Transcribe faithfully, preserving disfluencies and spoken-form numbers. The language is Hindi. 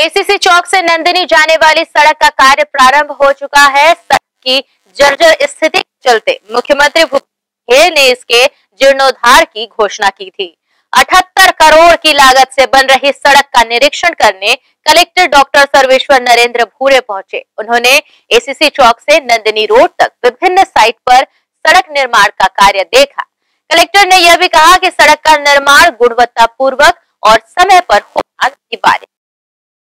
एसीसी चौक से नंदिनी जाने वाली सड़क का कार्य प्रारंभ हो चुका है। सड़क की जर्जर स्थिति के चलते मुख्यमंत्री भूपेश बघेल ने इसके जीर्णोद्धार की घोषणा की थी। अठहत्तर करोड़ की लागत से बन रही सड़क का निरीक्षण करने कलेक्टर डॉक्टर सर्वेश्वर नरेंद्र भूरे पहुंचे। उन्होंने एसीसी चौक से नंदिनी रोड तक विभिन्न साइट पर सड़क निर्माण का कार्य देखा। कलेक्टर ने यह भी कहा कि सड़क का निर्माण गुणवत्ता पूर्वक और समय पर होना अनिवार्य।